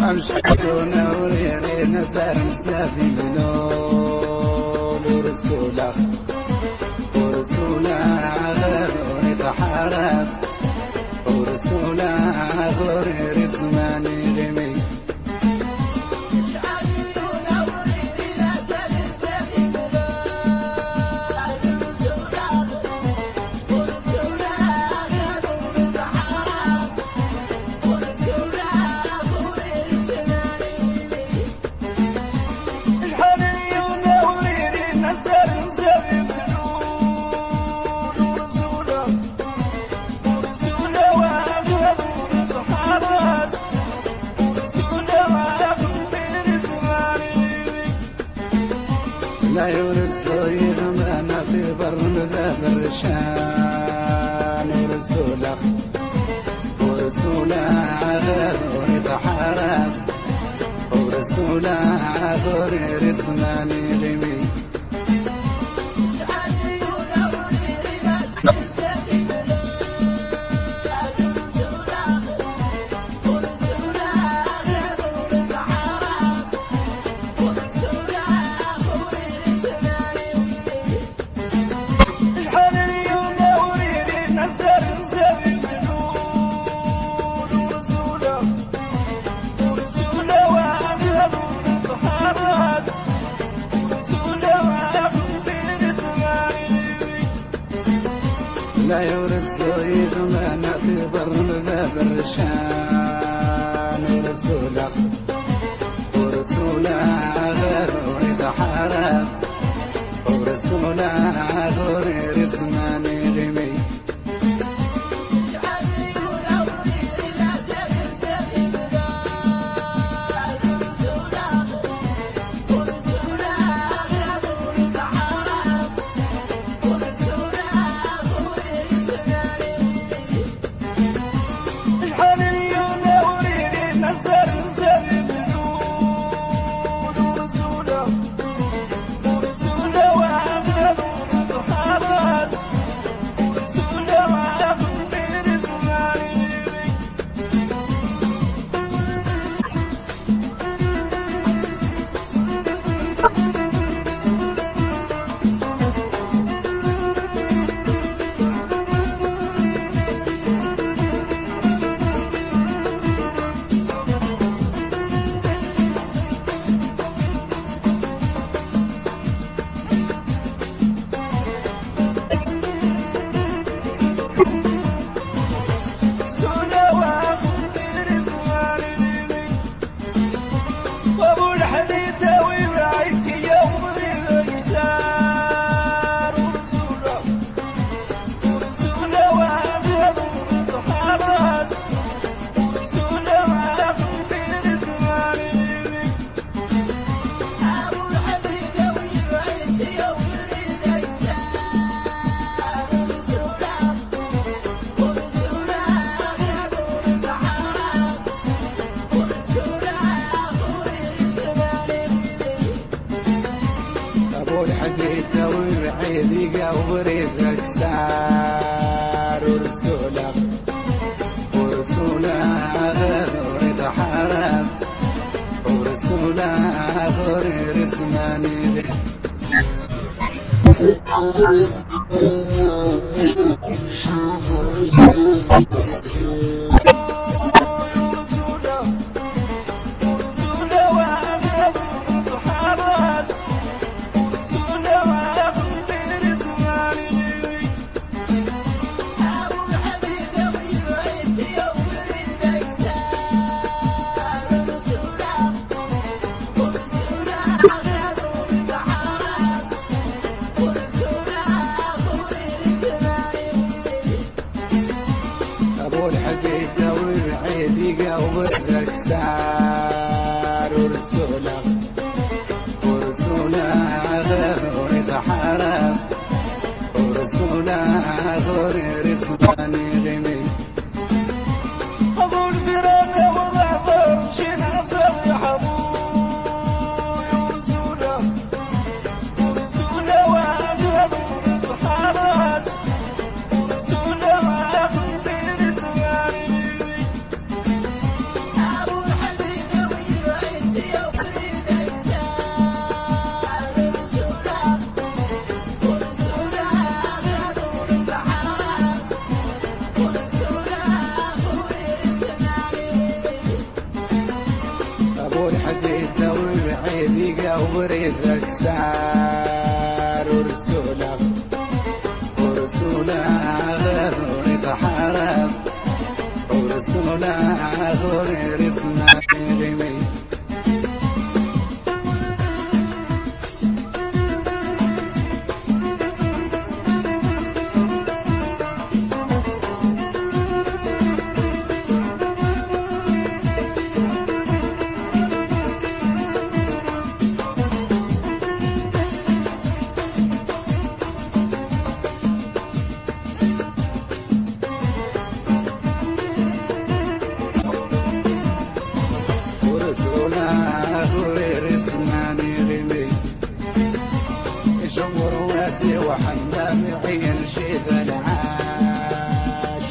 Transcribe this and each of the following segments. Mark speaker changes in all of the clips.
Speaker 1: أمشكونا وريرينا سار مسافي منون ورسوله غير تحرس ورسوله غير اسماني غمي لا يرسو يغمانا في برمذا برشان ورسوله غير تحرس ورسوله غير اسماني غمي لا يورثو يغمانا في برمذا برشان ورسوله غير يتحرس ورسوله غير اسماني غمي والحديد والعيد وريدك سار ورسوله غير تحرس ورسوله غير اسماني والحديد والعيد وريدك سار ورسوله غير يتحرس ورسوله غير اسماني غمي
Speaker 2: أقول فرانا وضعضر شين عصر يا حبوي ورسوله وعجب وحرس ورسوله وعجب بين اسماني أبو الحديد
Speaker 1: عيدي قبري ذكسار ورسوله غير تحرس ورسوله غير اسمه غمي وحنا معين شيد العاش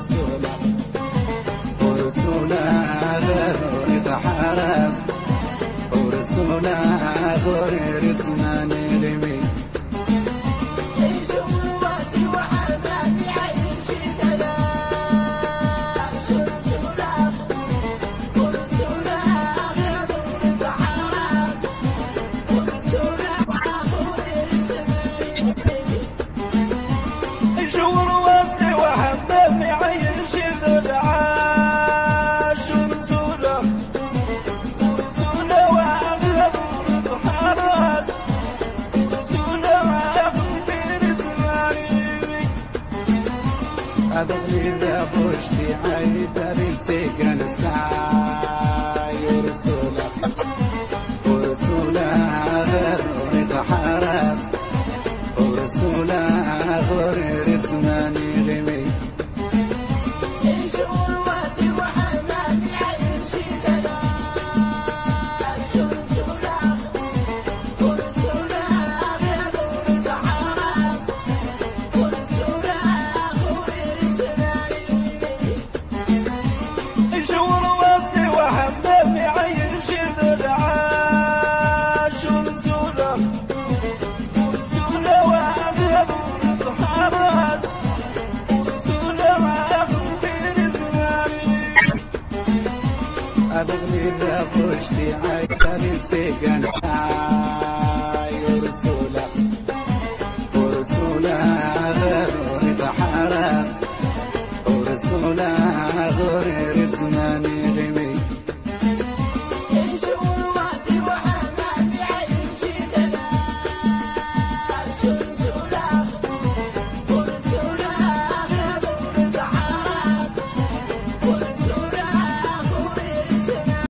Speaker 1: ورسوله غير تحرس ورسوله غير اسماني لمي أبغي ذا بوشتي عيد بالسجن ساي ورسوله غير تحرس ورسوله غير اسماني غمي أبغي ذا بوشتي عيد بالسجن ساي ورسوله غير تحرس ورسوله